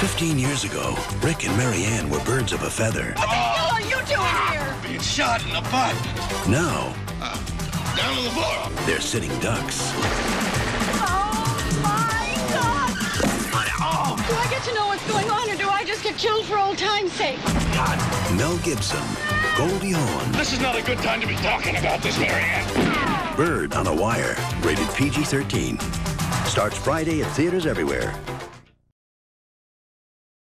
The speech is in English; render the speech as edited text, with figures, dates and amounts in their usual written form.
15 years ago, Rick and Mary Ann were birds of a feather. What the hell are you doing here? Being shot in the butt. Now, down on the floor. they're sitting ducks. Oh, my God! Oh, Do I get to know what's going on, or do I just get killed for old time's sake? God. Mel Gibson, Goldie Hawn, This is not a good time to be talking about this, Mary Ann. Bird on a Wire, rated PG-13. Starts Friday at theaters everywhere.